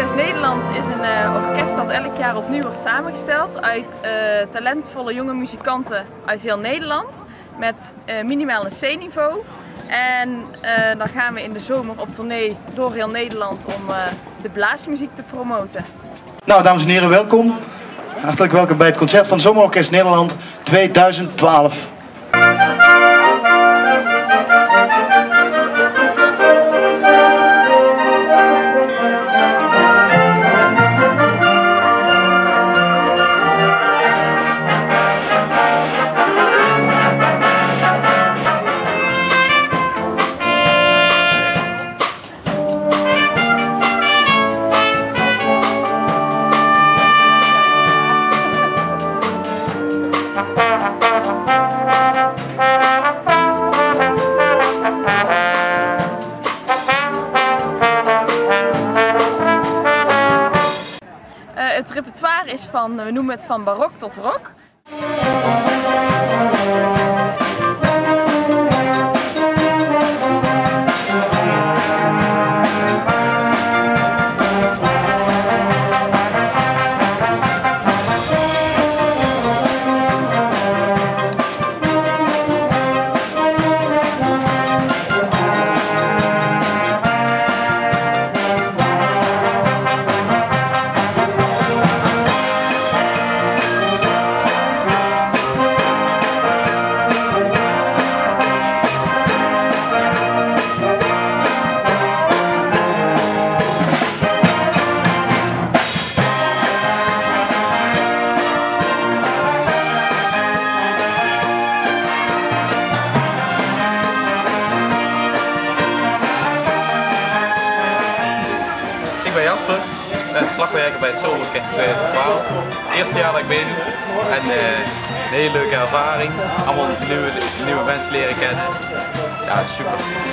Zomerorkest Nederland is een orkest dat elk jaar opnieuw wordt samengesteld uit talentvolle jonge muzikanten uit heel Nederland met minimaal een C-niveau. En dan gaan we in de zomer op tournee door heel Nederland om de blaasmuziek te promoten. Nou, dames en heren, welkom. Hartelijk welkom bij het concert van Zomerorkest Nederland 2012. Het repertoire is van, we noemen het van barok tot rock. Ik ben Jasper, slagwerker bij het Zomerorkest 2012. Eerste jaar dat ik meedoe en een hele leuke ervaring. Allemaal nieuwe mensen leren kennen. Ja, super.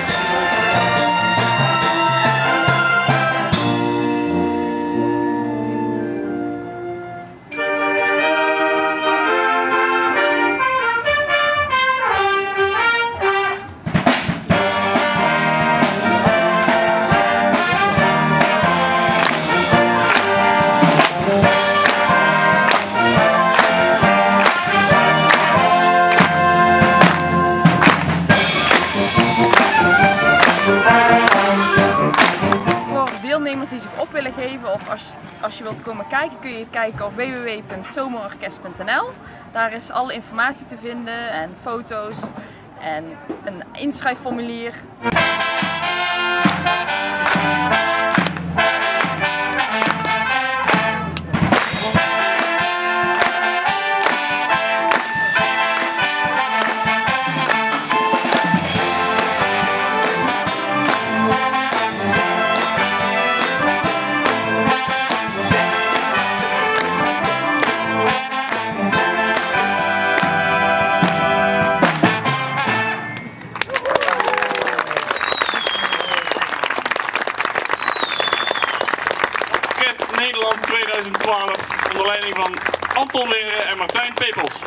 Deelnemers die zich op willen geven of als je wilt komen kijken, kun je kijken op www.zomerorkest.nl. Daar is alle informatie te vinden en foto's en een inschrijfformulier. Nederland 2012 onder leiding van Anton Leren en Martijn Pepels.